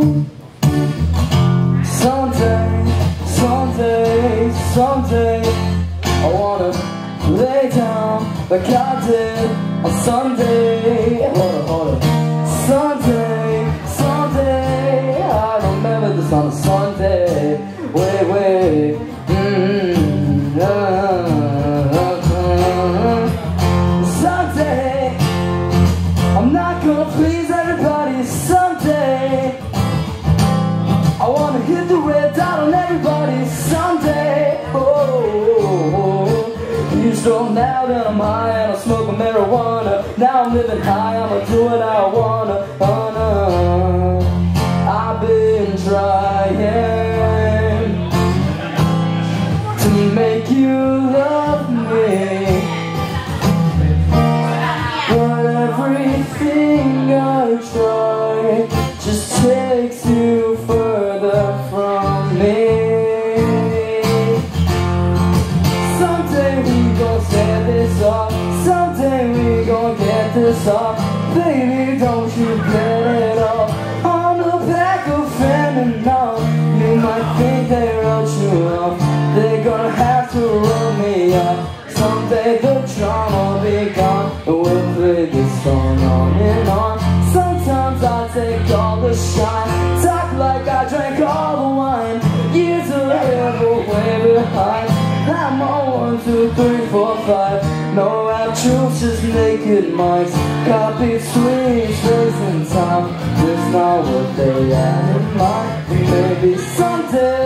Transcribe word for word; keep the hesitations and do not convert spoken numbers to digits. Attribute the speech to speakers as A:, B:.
A: Someday, someday, someday I wanna lay down like I did on Sunday. Hold on, hold on. Someday, someday I remember this on a Sunday. Wait, wait. Mm-hmm. uh, uh, uh. Someday I'm not gonna please everybody. Someday I wanna hit the red dot on everybody. Someday, oh, you stroll now that I'm high and I'm smoking marijuana. Now I'm living high, I'ma do what I wanna. Oh no, I've been trying to make you love me, but everything I try just takes you further from me. Someday we gon' set this off. Someday we gon' get this off. Baby, don't you get it off on the back of fentanyl. You might think they wrote you off. They're gonna have to roll me up. Someday the drama will be gone, and we'll play this song on and on. Sometimes I take all the shine, talk like I drank all the wine. Years of hell way behind. I'm on one, two, three, four, five. No rap troops, just naked mics. Copy sweet space and time. That's not what they had in mind. Maybe someday